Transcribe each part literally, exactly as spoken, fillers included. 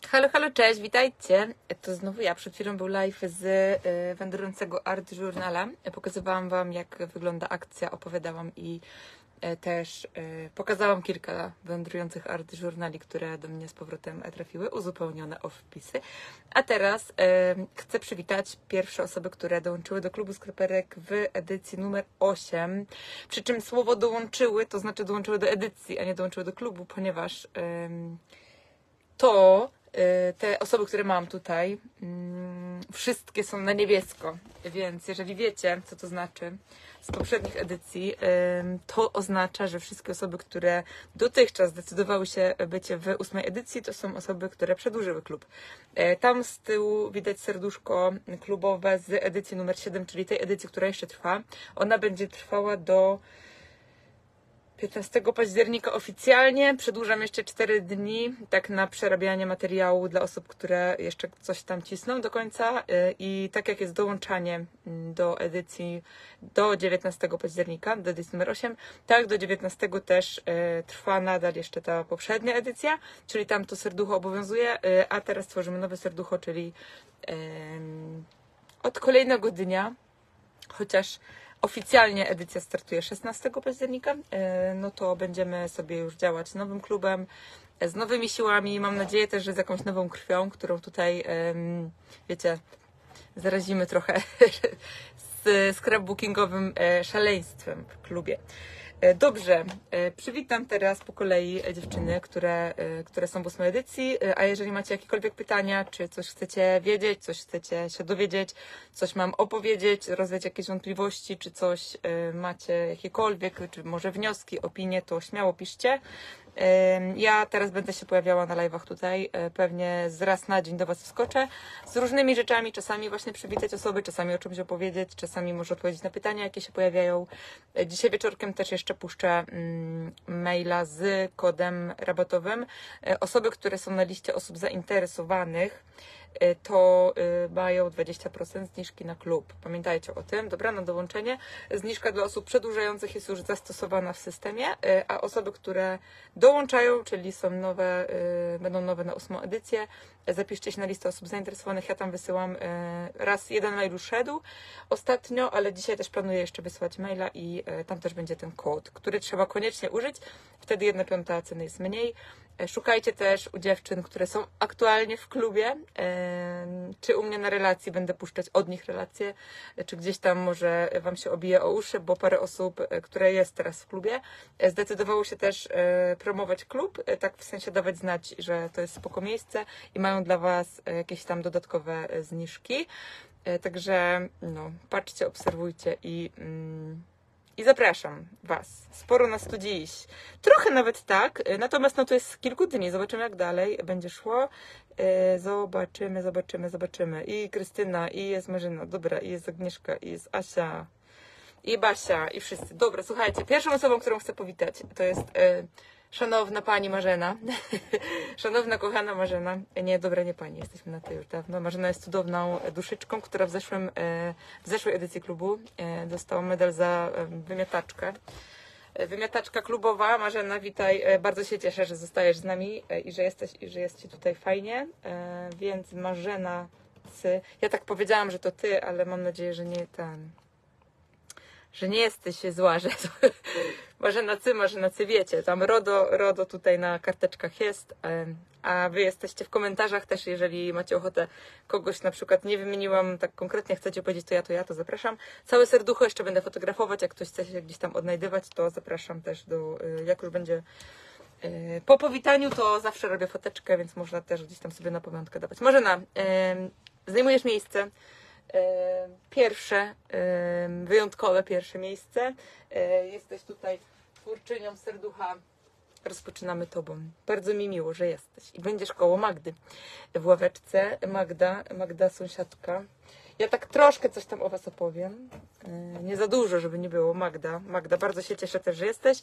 Halo, halo, cześć, witajcie. To znowu ja. Przed chwilą był live z y, wędrującego Art Journala. Pokazywałam wam, jak wygląda akcja, opowiadałam i y, też y, pokazałam kilka wędrujących Art Journali, które do mnie z powrotem trafiły, uzupełnione o wpisy. A teraz y, chcę przywitać pierwsze osoby, które dołączyły do klubu skleperek w edycji numer osiem. Przy czym słowo dołączyły, to znaczy dołączyły do edycji, a nie dołączyły do klubu, ponieważ y, to te osoby, które mam tutaj, wszystkie są na niebiesko, więc jeżeli wiecie, co to znaczy z poprzednich edycji, to oznacza, że wszystkie osoby, które dotychczas zdecydowały się bycie w ósmej edycji, to są osoby, które przedłużyły klub. Tam z tyłu widać serduszko klubowe z edycji numer siedem, czyli tej edycji, która jeszcze trwa. Ona będzie trwała do piętnastego października oficjalnie. Przedłużam jeszcze cztery dni, tak na przerabianie materiału dla osób, które jeszcze coś tam cisną do końca. I tak jak jest dołączanie do edycji do dziewiętnastego października, do edycji numer osiem, tak do dziewiętnastego też trwa nadal jeszcze ta poprzednia edycja, czyli tam to serducho obowiązuje, a teraz tworzymy nowe serducho, czyli od kolejnego dnia, chociaż oficjalnie edycja startuje szesnastego października, no to będziemy sobie już działać nowym klubem, z nowymi siłami, mam nadzieję też, że z jakąś nową krwią, którą tutaj, wiecie, zarazimy trochę z scrapbookingowym szaleństwem w klubie. Dobrze, przywitam teraz po kolei dziewczyny, które, które są w ósmej edycji, a jeżeli macie jakiekolwiek pytania, czy coś chcecie wiedzieć, coś chcecie się dowiedzieć, coś mam opowiedzieć, rozwiać jakieś wątpliwości, czy coś macie jakiekolwiek, czy może wnioski, opinie, to śmiało piszcie. Ja teraz będę się pojawiała na live'ach tutaj, pewnie z raz na dzień do was wskoczę z różnymi rzeczami, czasami właśnie przywitać osoby, czasami o czymś opowiedzieć, czasami może odpowiedzieć na pytania, jakie się pojawiają. Dzisiaj wieczorkiem też jeszcze puszczę maila z kodem rabatowym. Osoby, które są na liście osób zainteresowanych, to mają dwadzieścia procent zniżki na klub. Pamiętajcie o tym. Dobra, na dołączenie. Zniżka dla osób przedłużających jest już zastosowana w systemie, a osoby, które dołączają, czyli są nowe, będą nowe na ósmą edycję, zapiszcie się na listę osób zainteresowanych. Ja tam wysyłam raz jeden mail już szedł ostatnio, ale dzisiaj też planuję jeszcze wysłać maila i tam też będzie ten kod, który trzeba koniecznie użyć. Wtedy jedna piąta ceny jest mniej. Szukajcie też u dziewczyn, które są aktualnie w klubie, czy u mnie na relacji będę puszczać od nich relacje, czy gdzieś tam może wam się obije o uszy, bo parę osób, które jest teraz w klubie, zdecydowało się też promować klub, tak w sensie dawać znać, że to jest spoko miejsce i mają dla was jakieś tam dodatkowe zniżki. Także no, patrzcie, obserwujcie i... Mm, I zapraszam was. Sporo nas tu dziś. Trochę nawet tak, natomiast no to jest kilku dni. Zobaczymy, jak dalej będzie szło. Zobaczymy, zobaczymy, zobaczymy. I Krystyna, i jest Marzyna, dobra, i jest Agnieszka, i jest Asia, i Basia, i wszyscy. Dobra, słuchajcie, pierwszą osobą, którą chcę powitać, to jest y, szanowna pani Marzena. Szanowna, kochana Marzena. Nie, dobra, nie pani, jesteśmy na to już dawno. Marzena jest cudowną duszyczką, która w, zeszłym, w zeszłej edycji klubu dostała medal za wymiataczkę. Wymiataczka klubowa. Marzena, witaj. Bardzo się cieszę, że zostajesz z nami i że jesteś, i że jest ci tutaj fajnie. Więc Marzena, ty. Ja tak powiedziałam, że to ty, ale mam nadzieję, że nie ten... że nie jesteś zła, że Marzena Cy, Marzena Cy, wiecie, tam RODO, RODO tutaj na karteczkach jest, a wy jesteście w komentarzach też, jeżeli macie ochotę kogoś, na przykład nie wymieniłam tak konkretnie, chcecie powiedzieć to ja, to ja, to zapraszam. Całe serducho jeszcze będę fotografować, jak ktoś chce się gdzieś tam odnajdywać, to zapraszam też do, jak już będzie po powitaniu, to zawsze robię foteczkę, więc można też gdzieś tam sobie na pamiątkę dawać. Marzena, zajmujesz miejsce. Pierwsze, wyjątkowe pierwsze miejsce. Jesteś tutaj twórczynią serducha. Rozpoczynamy tobą. Bardzo mi miło, że jesteś. I będziesz koło Magdy w ławeczce. Magda, Magda sąsiadka. Ja tak troszkę coś tam o was opowiem. Nie za dużo, żeby nie było. Magda. Magda, bardzo się cieszę też, że jesteś.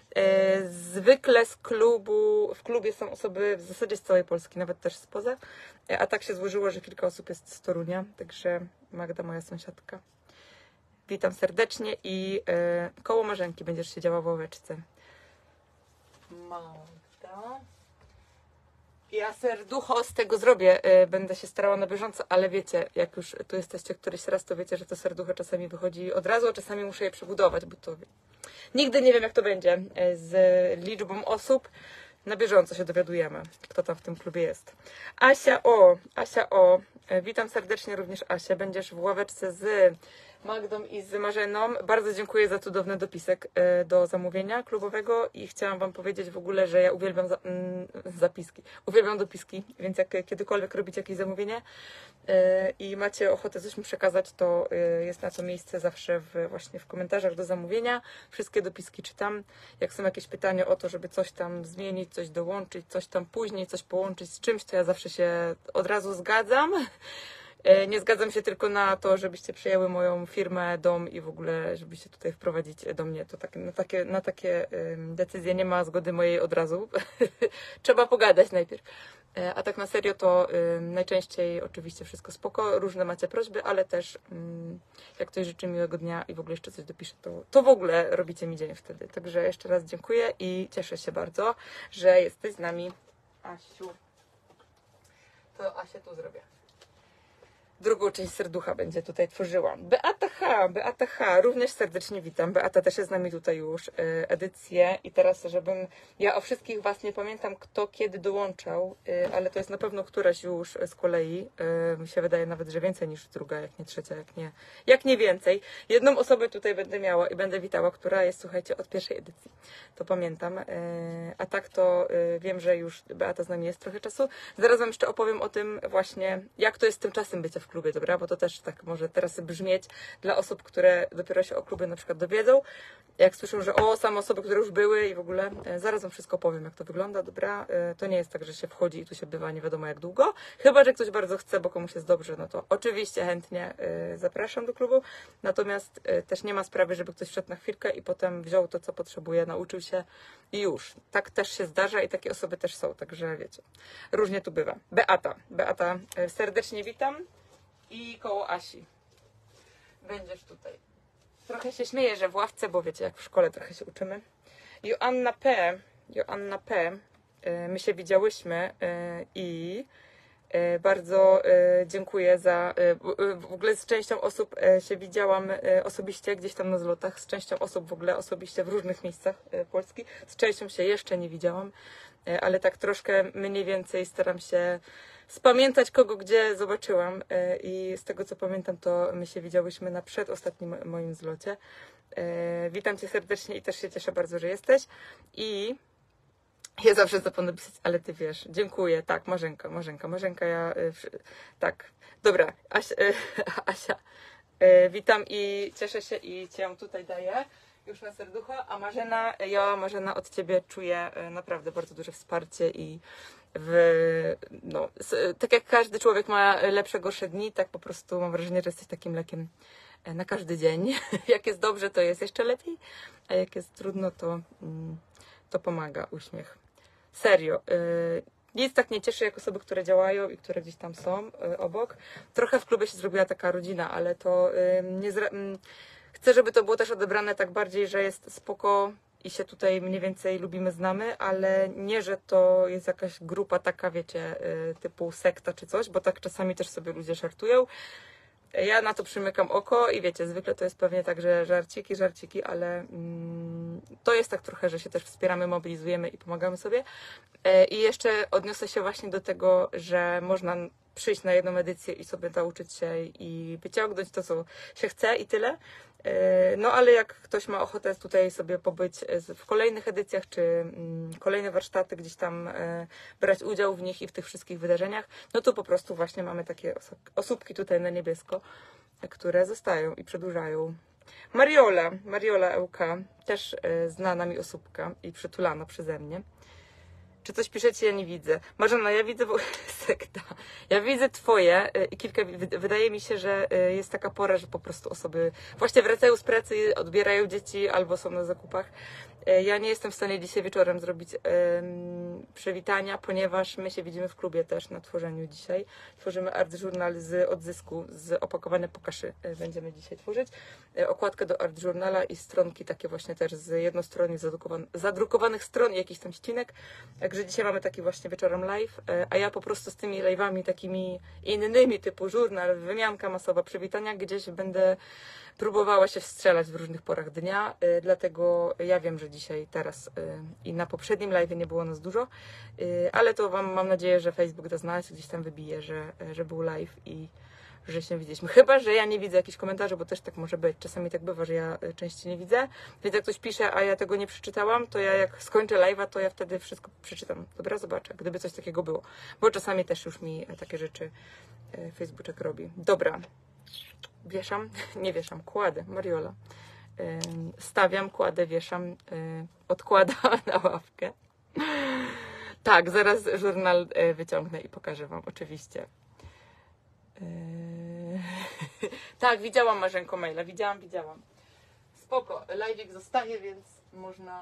Zwykle z klubu, w klubie są osoby w zasadzie z całej Polski, nawet też spoza. A tak się złożyło, że kilka osób jest z Torunia. Także Magda, moja sąsiadka. Witam serdecznie i koło Marzenki będziesz siedziała w ławeczce. Magda. Ja serducho z tego zrobię, e, będę się starała na bieżąco, ale wiecie, jak już tu jesteście któryś raz, to wiecie, że to serducho czasami wychodzi od razu, a czasami muszę je przebudować, bo to nigdy nie wiem, jak to będzie e, z liczbą osób. Na bieżąco się dowiadujemy, kto tam w tym klubie jest. Asia O, Asia O, e, witam serdecznie również Asię, będziesz w ławeczce z Magdą i z Marzeną. Bardzo dziękuję za cudowny dopisek e, do zamówienia klubowego i chciałam wam powiedzieć w ogóle, że ja uwielbiam za, mm, zapiski, uwielbiam dopiski, więc jak kiedykolwiek robicie jakieś zamówienie e, i macie ochotę coś mi przekazać, to e, jest na to miejsce zawsze w, właśnie w komentarzach do zamówienia. Wszystkie dopiski czytam. Jak są jakieś pytania o to, żeby coś tam zmienić, coś dołączyć, coś tam później, coś połączyć z czymś, to ja zawsze się od razu zgadzam. Nie zgadzam się tylko na to, żebyście przejęły moją firmę, dom i w ogóle, żebyście tutaj wprowadzić do mnie. To tak, na takie, na takie decyzje nie ma zgody mojej od razu. Trzeba pogadać najpierw. A tak na serio to najczęściej oczywiście wszystko spoko, różne macie prośby, ale też jak ktoś życzy miłego dnia i w ogóle jeszcze coś dopisze, to, to w ogóle robicie mi dzień wtedy. Także jeszcze raz dziękuję i cieszę się bardzo, że jesteś z nami. Asiu. To Asię tu zrobię. Drugą część serducha będzie tutaj tworzyła. Beata H, Beata H, również serdecznie witam. Beata też jest z nami tutaj już, edycję. I teraz, żebym, ja o wszystkich was nie pamiętam, kto kiedy dołączał, ale to jest na pewno któraś już z kolei. Mi się wydaje nawet, że więcej niż druga, jak nie trzecia, jak nie, jak nie więcej. Jedną osobę tutaj będę miała i będę witała, która jest, słuchajcie, od pierwszej edycji. To pamiętam. A tak to wiem, że już Beata z nami jest trochę czasu. Zaraz wam jeszcze opowiem o tym właśnie, jak to jest tymczasem bycia w klubie, dobra? Bo to też tak może teraz brzmieć dla osób, które dopiero się o klubie na przykład dowiedzą. Jak słyszą, że o, same osoby, które już były i w ogóle, e, zaraz wam wszystko powiem, jak to wygląda, dobra? E, to nie jest tak, że się wchodzi i tu się bywa nie wiadomo jak długo. Chyba że ktoś bardzo chce, bo komuś jest dobrze, no to oczywiście chętnie e, zapraszam do klubu. Natomiast e, też nie ma sprawy, żeby ktoś wszedł na chwilkę i potem wziął to, co potrzebuje, nauczył się i już. Tak też się zdarza i takie osoby też są, także wiecie, różnie tu bywa. Beata, Beata, e, serdecznie witam. I koło Asi. Będziesz tutaj. Trochę się śmieję, że w ławce, bo wiecie, jak w szkole trochę się uczymy. Joanna P. Joanna P. My się widziałyśmy i bardzo dziękuję za... W ogóle z częścią osób się widziałam osobiście gdzieś tam na zlotach. Z częścią osób w ogóle osobiście w różnych miejscach Polski. Z częścią się jeszcze nie widziałam, ale tak troszkę mniej więcej staram się spamiętać, kogo gdzie zobaczyłam i z tego co pamiętam, to my się widziałyśmy na przedostatnim moim zlocie. Witam cię serdecznie i też się cieszę bardzo, że jesteś. I ja zawsze zapomnę pisać, ale ty wiesz, dziękuję, tak, Marzenka, Marzenka, Marzenka, ja, tak, dobra, Asia, Asia, witam i cieszę się i cię tutaj daję już na serducho, a Marzena, ja Marzena od ciebie czuję naprawdę bardzo duże wsparcie i w, no, tak jak każdy człowiek ma lepsze, gorsze dni, tak po prostu mam wrażenie, że jesteś takim lekiem na każdy dzień. Jak jest dobrze, to jest jeszcze lepiej, a jak jest trudno, to, to pomaga uśmiech. Serio. Nic tak nie cieszy jak osoby, które działają i które gdzieś tam są obok. Trochę w klubie się zrobiła taka rodzina, ale to nie zra... Chcę, żeby to było też odebrane tak bardziej, że jest spoko i się tutaj mniej więcej lubimy, znamy, ale nie, że to jest jakaś grupa taka, wiecie, typu sekta czy coś, bo tak czasami też sobie ludzie żartują. Ja na to przymykam oko i wiecie, zwykle to jest pewnie tak, że żarciki, żarciki, ale mm, to jest tak trochę, że się też wspieramy, mobilizujemy i pomagamy sobie. I jeszcze odniosę się właśnie do tego, że można przyjść na jedną edycję i sobie nauczyć się i wyciągnąć to, co się chce i tyle. No ale jak ktoś ma ochotę tutaj sobie pobyć w kolejnych edycjach, czy kolejne warsztaty, gdzieś tam brać udział w nich i w tych wszystkich wydarzeniach, no to po prostu właśnie mamy takie osóbki tutaj na niebiesko, które zostają i przedłużają. Mariola, Mariola Ełka, też znana mi osóbka i przytulana przeze mnie. Czy coś piszecie? Ja nie widzę. Marzena, ja widzę sekta. Ja widzę twoje i kilka, wydaje mi się, że jest taka pora, że po prostu osoby właśnie wracają z pracy, odbierają dzieci albo są na zakupach Ja nie jestem w stanie dzisiaj wieczorem zrobić um, przywitania, ponieważ my się widzimy w klubie też na tworzeniu dzisiaj. Tworzymy art journal z odzysku, z opakowania po kaszy będziemy dzisiaj tworzyć. Okładkę do art journala i stronki takie właśnie też z jednostronnie zadrukowan zadrukowanych stron i jakichś tam ścinek. Także dzisiaj mamy taki właśnie wieczorem live, a ja po prostu z tymi live'ami takimi innymi typu żurnal, wymianka masowa, przywitania gdzieś będę próbowała się wstrzelać w różnych porach dnia, y, dlatego ja wiem, że dzisiaj, teraz y, i na poprzednim live nie było nas dużo, y, ale to wam mam nadzieję, że Facebook da znać, gdzieś tam wybije, że, że był live i że się widzieliśmy. Chyba że ja nie widzę jakichś komentarzy, bo też tak może być. Czasami tak bywa, że ja częściej nie widzę, więc jak ktoś pisze, a ja tego nie przeczytałam, to ja jak skończę live'a, to ja wtedy wszystko przeczytam. Dobra, zobaczę, gdyby coś takiego było, bo czasami też już mi takie rzeczy Facebooczek robi. Dobra. Wieszam, nie wieszam, kładę, Mariola. Stawiam, kładę, wieszam, odkładam na ławkę. Tak, zaraz żurnal wyciągnę i pokażę wam, oczywiście. Tak, widziałam Marzenko maila, widziałam, widziałam. Spoko, live'ik zostaje, więc można...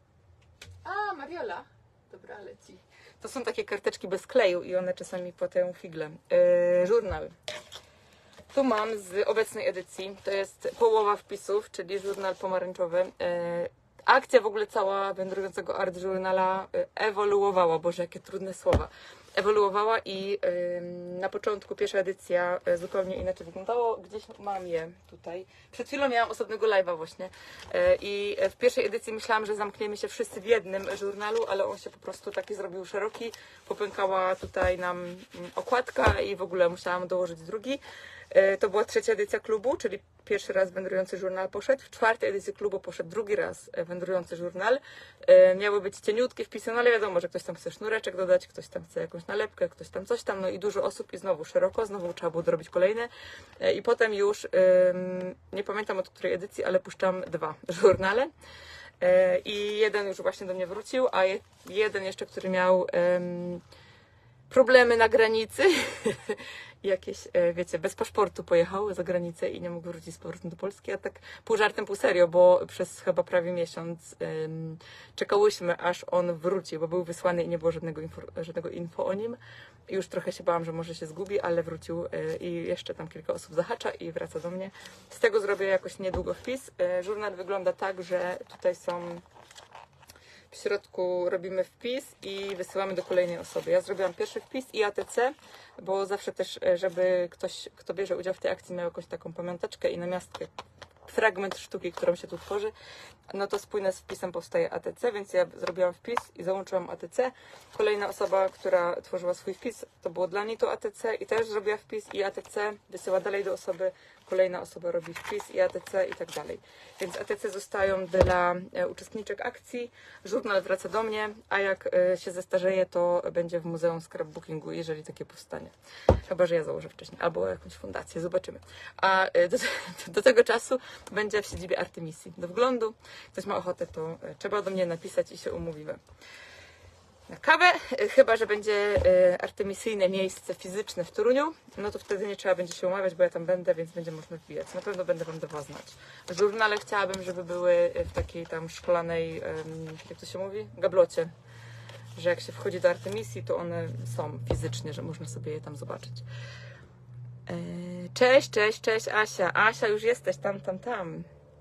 A, Mariola. Dobra, leci. To są takie karteczki bez kleju i one czasami płatają figle. Yy, żurnal. Tu mam z obecnej edycji, to jest połowa wpisów, czyli żurnal pomarańczowy. E, akcja w ogóle cała wędrującego art journala ewoluowała, boże jakie trudne słowa. Ewoluowała i e, na początku pierwsza edycja zupełnie inaczej wyglądało. Gdzieś mam je tutaj. Przed chwilą miałam osobnego live'a właśnie e, i w pierwszej edycji myślałam, że zamkniemy się wszyscy w jednym żurnalu, ale on się po prostu taki zrobił szeroki. Popękała tutaj nam okładka i w ogóle musiałam dołożyć drugi. To była trzecia edycja klubu, czyli pierwszy raz wędrujący żurnal poszedł. W czwartej edycji klubu poszedł drugi raz wędrujący żurnal. Miały być cieniutkie wpisy, no ale wiadomo, że ktoś tam chce sznureczek dodać, ktoś tam chce jakąś nalepkę, ktoś tam coś tam, no i dużo osób i znowu szeroko, znowu trzeba było dorobić kolejne. I potem już, nie pamiętam od której edycji, ale puszczam dwa żurnale. I jeden już właśnie do mnie wrócił, a jeden jeszcze, który miał problemy na granicy. Jakieś, wiecie, bez paszportu pojechał za granicę i nie mógł wrócić z powrotem do Polski, a tak pół żartem, pół serio, bo przez chyba prawie miesiąc um, czekałyśmy, aż on wróci, bo był wysłany i nie było żadnego info, żadnego info o nim. I już trochę się bałam, że może się zgubi, ale wrócił y, i jeszcze tam kilka osób zahacza i wraca do mnie. Z tego zrobię jakoś niedługo wpis. Y, żurnal wygląda tak, że tutaj są... W środku robimy wpis i wysyłamy do kolejnej osoby. Ja zrobiłam pierwszy wpis i A T C, bo zawsze też, żeby ktoś, kto bierze udział w tej akcji, miał jakąś taką pamiąteczkę i namiastkę, fragment sztuki, którą się tu tworzy, no to spójne z wpisem powstaje A T C, więc ja zrobiłam wpis i załączyłam A T C. Kolejna osoba, która tworzyła swój wpis, to było dla niej to A T C i też zrobiła wpis i A T C wysyła dalej do osoby. Kolejna osoba robi wpis i A T C i tak dalej. Więc A T C zostają dla uczestniczek akcji, żurnal wraca do mnie, a jak się zestarzeje, to będzie w Muzeum Scrapbookingu, jeżeli takie powstanie. Chyba że ja założę wcześniej, albo jakąś fundację, zobaczymy. A do, do tego czasu będzie w siedzibie Artemisji. Do wglądu, ktoś ma ochotę, to trzeba do mnie napisać i się umówimy. Na kawę, chyba że będzie artemisyjne miejsce fizyczne w Toruniu, no to wtedy nie trzeba będzie się umawiać, bo ja tam będę, więc będzie można wbijać. Na pewno będę wam dawał znać. Żurnale chciałabym, żeby były w takiej tam szklanej, jak to się mówi, gablocie, że jak się wchodzi do Artemisji, to one są fizycznie, że można sobie je tam zobaczyć. Cześć, cześć, cześć Asia. Asia, już jesteś tam, tam, tam.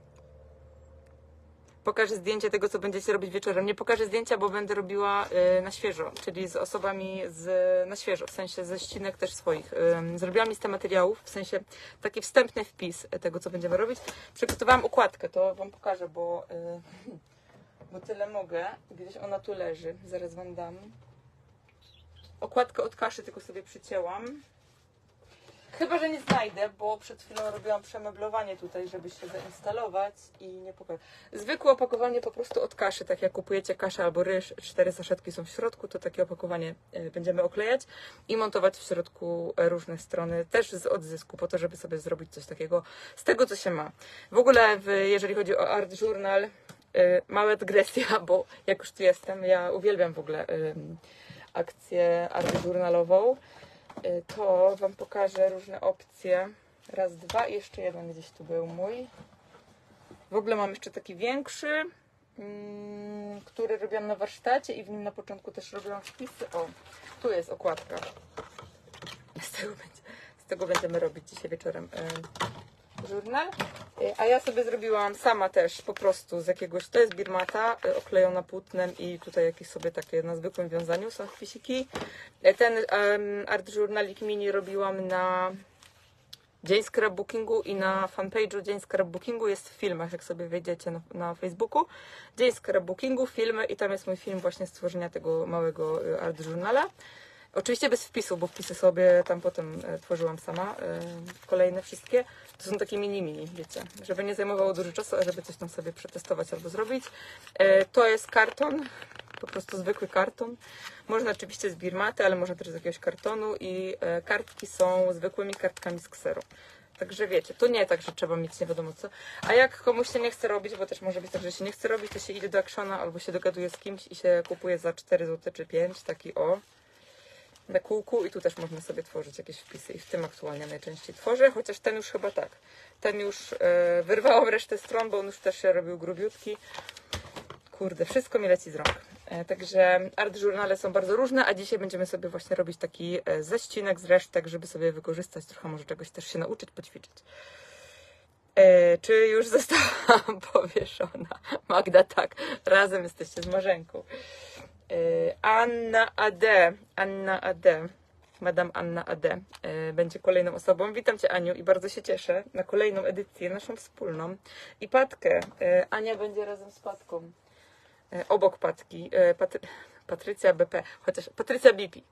Pokażę zdjęcie tego, co będziecie robić wieczorem. Nie pokażę zdjęcia, bo będę robiła y, na świeżo, czyli z osobami z, na świeżo, w sensie ze ścinek też swoich. Y, zrobiłam listę materiałów, w sensie taki wstępny wpis tego, co będziemy robić. Przygotowałam układkę, to wam pokażę, bo, y, bo tyle mogę. Gdzieś ona tu leży, zaraz wam dam. Okładkę od kaszy tylko sobie przycięłam. Chyba że nie znajdę, bo przed chwilą robiłam przemeblowanie tutaj, żeby się zainstalować i nie pokażę. Zwykłe opakowanie po prostu od kaszy, tak jak kupujecie kaszę albo ryż, cztery saszetki są w środku, to takie opakowanie będziemy oklejać i montować w środku różne strony, też z odzysku, po to, żeby sobie zrobić coś takiego z tego, co się ma. W ogóle, w, jeżeli chodzi o Art Journal, mała dygresja, bo jak już tu jestem, ja uwielbiam w ogóle akcję Art Journalową. To wam pokażę różne opcje. Raz, dwa i jeszcze jeden gdzieś tu był mój. W ogóle mam jeszcze taki większy mm, który robiłam na warsztacie i w nim na początku też robiłam wpisy. O, tu jest okładka. Z tego, będzie, z tego będziemy robić dzisiaj wieczorem y, żurnal. Y, a ja sobie zrobiłam sama też po prostu z jakiegoś, to jest birmata y, oklejona płótnem i tutaj jakieś sobie takie na zwykłym wiązaniu są wpisiki. Y, ten y, art journalik mini robiłam na Dzień scrapbookingu i na fanpage'u Dzień scrapbookingu jest w filmach, jak sobie wejdziecie na, na Facebooku. Dzień scrapbookingu, filmy i tam jest mój film właśnie stworzenia tego małego art journala. Oczywiście bez wpisu, bo wpisy sobie tam potem e, tworzyłam sama. E, kolejne wszystkie. To są takie mini mini, wiecie. Żeby nie zajmowało dużo czasu, a żeby coś tam sobie przetestować albo zrobić. E, to jest karton. Po prostu zwykły karton. Można oczywiście z birmaty, ale można też z jakiegoś kartonu i e, kartki są zwykłymi kartkami z kseru. Także wiecie, to nie tak, że trzeba mieć nie wiadomo co. A jak komuś się nie chce robić, bo też może być tak, że się nie chce robić, to się idzie do Actiona albo się dogaduje z kimś i się kupuje za cztery złote czy pięć taki o na kółku i tu też można sobie tworzyć jakieś wpisy i w tym aktualnie najczęściej tworzę, chociaż ten już chyba tak. Ten już e, wyrwałam resztę stron, bo on już też się robił grubiutki. Kurde, wszystko mi leci z rąk. E, także art journale są bardzo różne, a dzisiaj będziemy sobie właśnie robić taki e, ześcinek z resztek, żeby sobie wykorzystać, trochę może czegoś też się nauczyć, poćwiczyć. E, czy już została powieszona? Magda, tak. Razem jesteście z Marzenką. E, Anna A D. Anna A D. Madame Anna A D e, będzie kolejną osobą. Witam Cię, Aniu, i bardzo się cieszę na kolejną edycję, naszą wspólną. I Patkę. E, Ania będzie razem z Patką. E, obok Patki. E, Patry Patrycja B P. Chociaż Patrycja B P.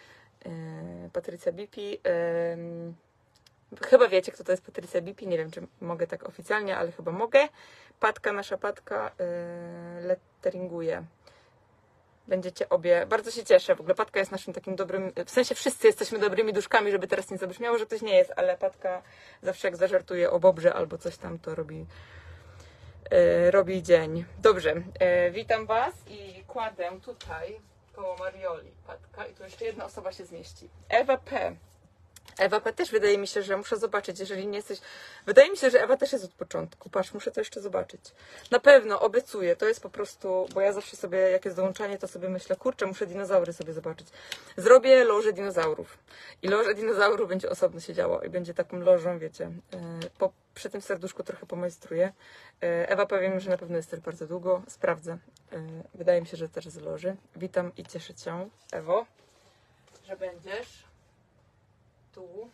E, Patrycja B P. E, Chyba wiecie, kto to jest Patrycja B P. Nie wiem, czy mogę tak oficjalnie, ale chyba mogę. Patka, nasza Patka yy, letteringuje. Będziecie obie... Bardzo się cieszę. W ogóle Patka jest naszym takim dobrym... W sensie wszyscy jesteśmy dobrymi duszkami, żeby teraz nie zabrzmiało, że ktoś nie jest, ale Patka zawsze jak zażartuje o bobrze albo coś tam, to robi... Yy, robi dzień. Dobrze. Yy, witam Was i kładę tutaj koło Marioli Patka i tu jeszcze jedna osoba się zmieści. Ewa P. Ewa P też wydaje mi się, że muszę zobaczyć, jeżeli nie jesteś... Wydaje mi się, że Ewa też jest od początku. Patrz, muszę to jeszcze zobaczyć. Na pewno, obiecuję. To jest po prostu... Bo ja zawsze sobie, jak jest dołączanie, to sobie myślę, kurczę, muszę dinozaury sobie zobaczyć. Zrobię lożę dinozaurów. I loża dinozaurów będzie osobno się działo. I będzie taką lożą, wiecie. Po, przy tym serduszku trochę pomajstruję. Ewa, powiem, że na pewno jest też bardzo długo. Sprawdzę. Wydaje mi się, że też z loży. Witam i cieszę Cię, Ewo, że będziesz... Tu.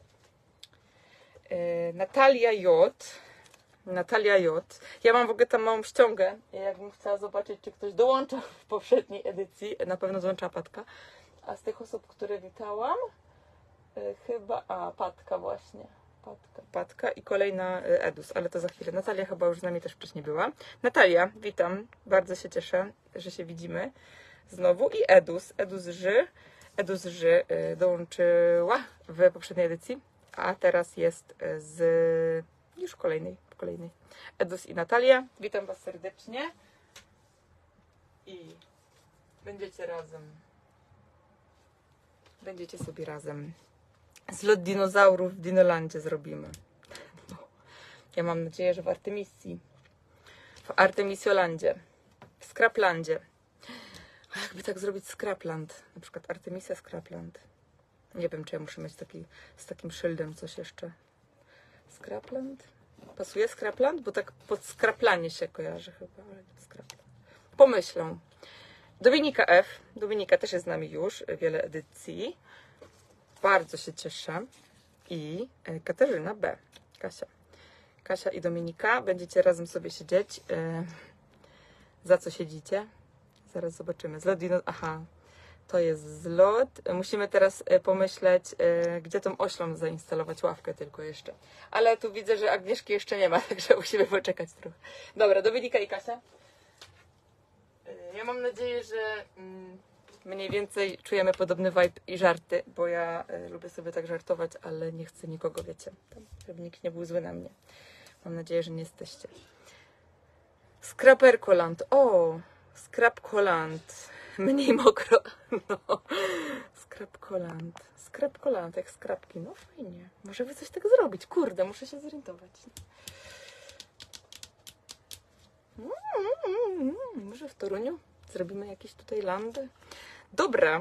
Yy, Natalia J. Natalia J. Ja mam w ogóle tam małą ściągę. Jakbym chciała zobaczyć, czy ktoś dołącza w poprzedniej edycji. Na pewno dołącza Patka. A z tych osób, które witałam, yy, chyba... A, Patka właśnie. Patka. Patka i kolejna yy, Edus, ale to za chwilę. Natalia chyba już z nami też wcześniej była. Natalia, witam. Bardzo się cieszę, że się widzimy znowu. I Edus. Edus Ży. Edus Ży dołączyła w poprzedniej edycji, a teraz jest z już kolejnej, kolejnej. Edus i Natalia. Witam Was serdecznie i będziecie razem, będziecie sobie razem zlot dinozaurów w Dinolandzie zrobimy. Ja mam nadzieję, że w Artemisji, w Artemisjolandzie, w Scraplandzie. A jakby tak zrobić Scrapland, na przykład Artemisia Scrapland. Nie wiem, czy ja muszę mieć taki, z takim szyldem coś jeszcze. Scrapland? Pasuje Scrapland? Bo tak pod skraplanie się kojarzy chyba, ale Scrapland. Pomyślę. Dominika F. Dominika też jest z nami już, wiele edycji. Bardzo się cieszę. I Katarzyna B. Kasia. Kasia i Dominika. Będziecie razem sobie siedzieć. Za co siedzicie? Zaraz zobaczymy. Zlot dino... Aha, to jest zlot. Musimy teraz pomyśleć, gdzie tą oślą zainstalować ławkę tylko jeszcze. Ale tu widzę, że Agnieszki jeszcze nie ma, także musimy poczekać trochę. Dobra, Dominika i Kasia. Ja mam nadzieję, że mniej więcej czujemy podobny vibe i żarty, bo ja lubię sobie tak żartować, ale nie chcę nikogo, wiecie, tam, żeby nikt nie był zły na mnie. Mam nadzieję, że nie jesteście. Scraperkoland. O! Scrapkoland. Mniej mokro. No. Scrapkoland. Scrapkoland, jak skrapki. No fajnie. Może by coś tak zrobić. Kurde, muszę się zorientować. Mm, może w Toruniu zrobimy jakieś tutaj landy. Dobra.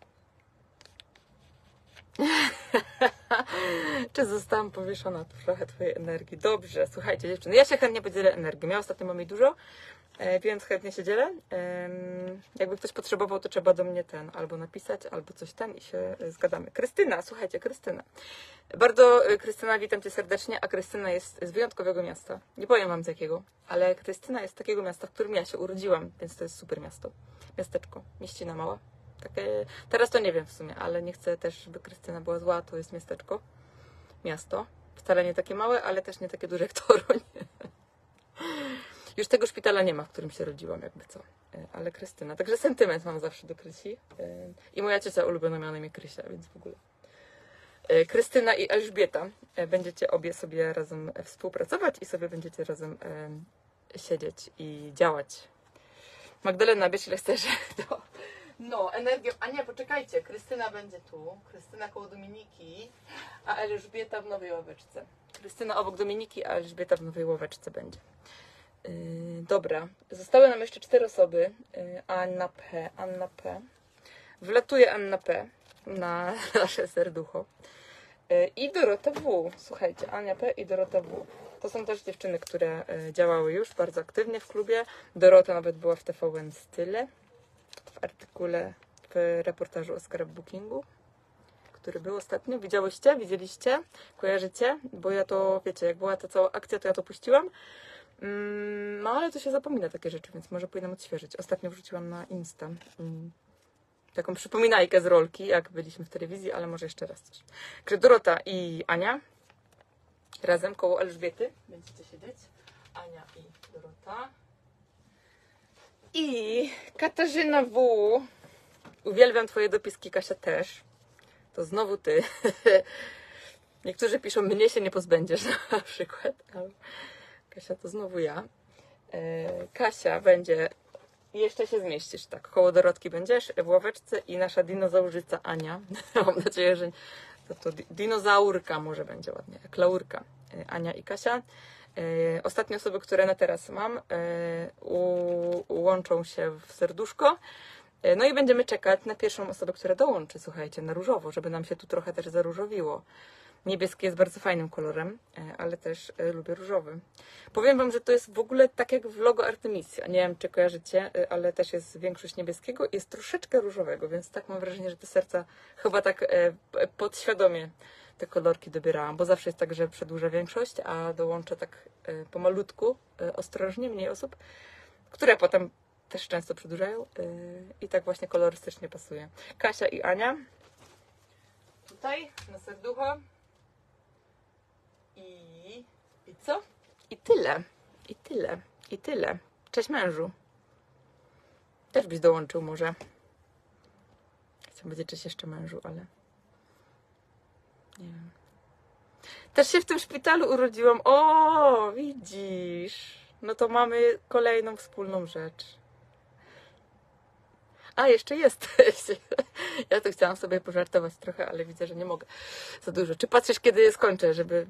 Czy zostałam powieszona trochę twojej energii? Dobrze, słuchajcie dziewczyny, ja się chętnie podzielę energią. Ja ostatnio mam jej dużo, więc chętnie się dzielę. Jakby ktoś potrzebował, to trzeba do mnie ten albo napisać, albo coś ten i się zgadamy. Krystyna, słuchajcie, Krystyna. Bardzo, Krystyna, witam cię serdecznie, a Krystyna jest z wyjątkowego miasta. Nie powiem wam z jakiego, ale Krystyna jest z takiego miasta, w którym ja się urodziłam, więc to jest super miasto. Miasteczko, mieścina mała. Takie, teraz to nie wiem w sumie, ale nie chcę też, żeby Krystyna była zła, to jest miasteczko. Miasto. Wcale nie takie małe, ale też nie takie duże jak Toruń. Już tego szpitala nie ma, w którym się rodziłam, jakby co. Ale Krystyna. Także sentyment mam zawsze do Krysi. I moja ciocia ulubiona miała na imię Krysia, więc w ogóle. Krystyna i Elżbieta. Będziecie obie sobie razem współpracować i sobie będziecie razem siedzieć i działać. Magdalena, wiesz ile chcesz? To... No, energią. A nie, poczekajcie. Krystyna będzie tu. Krystyna koło Dominiki, a Elżbieta w Nowej Ławeczce. Krystyna obok Dominiki, a Elżbieta w Nowej Ławeczce będzie. Yy, dobra. Zostały nam jeszcze cztery osoby. Yy, Anna P. Anna P. Wlatuje Anna P. na nasze serducho. Yy, I Dorota W. Słuchajcie, Ania P. i Dorota W. To są też dziewczyny, które yy, działały już bardzo aktywnie w klubie. Dorota nawet była w T V N Style. W artykule, w reportażu o scrapbookingu, który był ostatnio. Widziałyście? Widzieliście? Kojarzycie? Bo ja to, wiecie, jak była ta cała akcja, to ja to puściłam. Mm, no ale to się zapomina takie rzeczy, więc może powinnam odświeżyć. Ostatnio wrzuciłam na Insta mm, taką przypominajkę z rolki, jak byliśmy w telewizji, ale może jeszcze raz coś. Także Dorota i Ania razem koło Elżbiety będziecie siedzieć. Ania i Dorota. I Katarzyna W. Uwielbiam twoje dopiski, Kasia też. To znowu ty. Niektórzy piszą, mnie się nie pozbędziesz na przykład. Kasia to znowu ja. Kasia będzie, jeszcze się zmieścisz, tak. Koło Dorotki będziesz w ławeczce i nasza dinozaurzyca Ania. Mam nadzieję, że to, to dinozaurka może będzie ładnie, jak laurka. Ania i Kasia. Yy, ostatnie osoby, które na teraz mam, yy, łączą się w serduszko. Yy, no i będziemy czekać na pierwszą osobę, która dołączy, słuchajcie, na różowo, żeby nam się tu trochę też zaróżowiło. Niebieski jest bardzo fajnym kolorem, yy, ale też yy, lubię różowy. Powiem wam, że to jest w ogóle tak jak w logo Artemisia. Nie wiem, czy kojarzycie, yy, ale też jest większość niebieskiego i jest troszeczkę różowego, więc tak mam wrażenie, że te serca chyba tak yy, podświadomie te kolorki dobierałam, bo zawsze jest tak, że przedłuża większość, a dołączę tak y, pomalutku, y, ostrożnie, mniej osób, które potem też często przedłużają y, i tak właśnie kolorystycznie pasuje. Kasia i Ania. Tutaj na serducho. I... I co? I tyle. I tyle. I tyle. Cześć mężu. Też byś dołączył może. Chciałbym będzie cześć jeszcze mężu, ale... Nie wiem. Też się w tym szpitalu urodziłam. O, widzisz. No to mamy kolejną wspólną rzecz. A, jeszcze jesteś. Ja tu chciałam sobie pożartować trochę, ale widzę, że nie mogę za dużo. Czy patrzysz, kiedy skończę, żeby...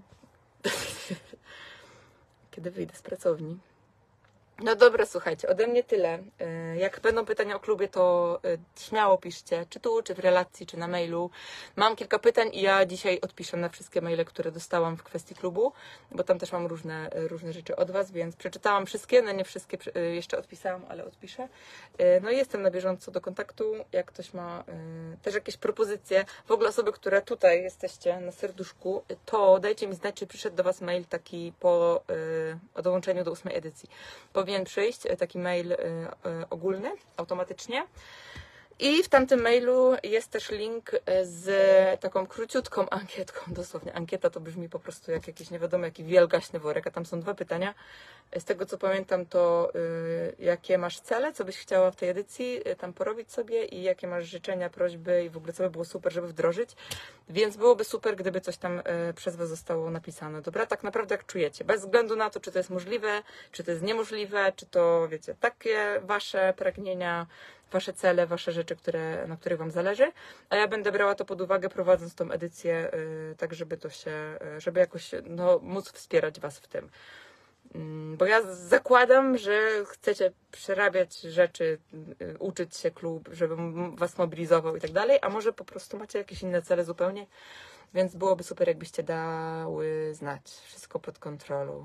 kiedy wyjdę z pracowni? No dobra, słuchajcie, ode mnie tyle. Jak będą pytania o klubie, to śmiało piszcie, czy tu, czy w relacji, czy na mailu. Mam kilka pytań i ja dzisiaj odpiszę na wszystkie maile, które dostałam w kwestii klubu, bo tam też mam różne, różne rzeczy od was, więc przeczytałam wszystkie, no nie wszystkie jeszcze odpisałam, ale odpiszę. No i jestem na bieżąco do kontaktu, jak ktoś ma też jakieś propozycje. W ogóle osoby, które tutaj jesteście na serduszku, to dajcie mi znać, czy przyszedł do was mail taki po o dołączeniu do ósmej edycji. Powinien przyjść taki mail ogólny, automatycznie. I w tamtym mailu jest też link z taką króciutką ankietką, dosłownie. Ankieta to brzmi po prostu jak jakiś nie wiadomo jaki wielgaśny worek, a tam są dwa pytania. Z tego co pamiętam, to y, jakie masz cele, co byś chciała w tej edycji y, tam porobić sobie i jakie masz życzenia, prośby i w ogóle co by było super, żeby wdrożyć. Więc byłoby super, gdyby coś tam y, przez was zostało napisane. Dobra, tak naprawdę jak czujecie, bez względu na to, czy to jest możliwe, czy to jest niemożliwe, czy to, wiecie, takie wasze pragnienia, wasze cele, wasze rzeczy, które, na których wam zależy, a ja będę brała to pod uwagę, prowadząc tą edycję, yy, tak żeby to się, yy, żeby jakoś no, móc wspierać was w tym. Bo ja zakładam, że chcecie przerabiać rzeczy, uczyć się klub, żeby was mobilizował i tak dalej, a może po prostu macie jakieś inne cele zupełnie, więc byłoby super, jakbyście dały znać. Wszystko pod kontrolą.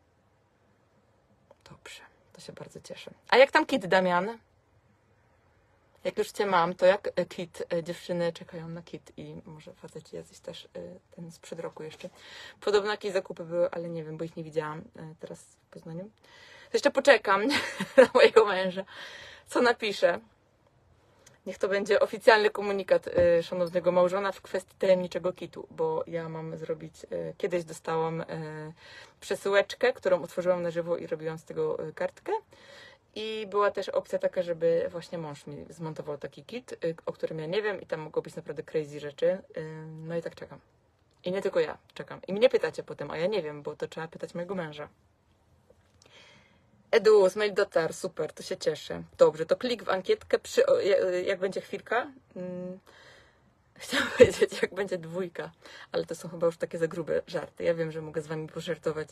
Dobrze, to się bardzo cieszę. A jak tam kit, Damian? Jak już cię mam, to jak kit? Dziewczyny czekają na kit i może faceci jacyś też, ten sprzed roku jeszcze. Podobno jakieś zakupy były, ale nie wiem, bo ich nie widziałam teraz w Poznaniu. To jeszcze poczekam na mojego męża, co napisze. Niech to będzie oficjalny komunikat szanownego małżona w kwestii tajemniczego kitu, bo ja mam zrobić, kiedyś dostałam przesyłeczkę, którą otworzyłam na żywo i robiłam z tego kartkę. I była też opcja taka, żeby właśnie mąż mi zmontował taki kit, o którym ja nie wiem i tam mogło być naprawdę crazy rzeczy. No i tak czekam. I nie tylko ja czekam. I mnie pytacie potem, a ja nie wiem, bo to trzeba pytać mojego męża. Edu, mail dotarł, super, to się cieszę. Dobrze, to klik w ankietkę, przy, jak będzie chwilka. Chciałam powiedzieć, jak będzie dwójka, ale to są chyba już takie za grube żarty. Ja wiem, że mogę z wami pożartować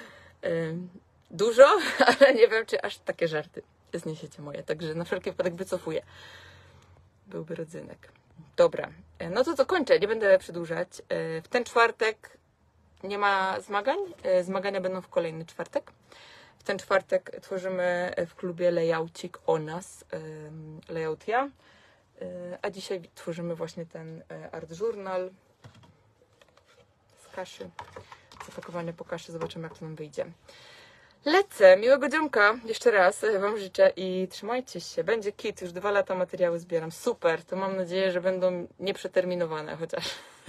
dużo, ale nie wiem, czy aż takie żarty zniesiecie moje. Także na wszelki wypadek wycofuję. Byłby rodzynek. Dobra, no to to kończę. Nie będę przedłużać. W ten czwartek nie ma zmagań. Zmagania będą w kolejny czwartek. W ten czwartek tworzymy w klubie layoucik o nas. Layout ja. A dzisiaj tworzymy właśnie ten art journal z kaszy. Zapakowanie po kaszy. Zobaczymy, jak to nam wyjdzie. Lecę. Miłego dzionka. Jeszcze raz wam życzę i trzymajcie się. Będzie kit. Już dwa lata materiały zbieram. Super. To mam nadzieję, że będą nieprzeterminowane chociaż.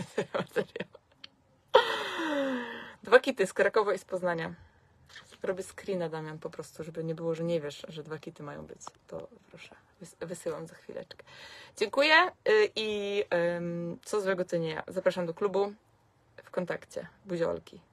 Dwa kity z Krakowa i z Poznania. Robię screena, Damian, po prostu, żeby nie było, że nie wiesz, że dwa kity mają być. To proszę, wysyłam za chwileczkę. Dziękuję i um, co złego to nie ja. Zapraszam do klubu w kontakcie. Buziolki.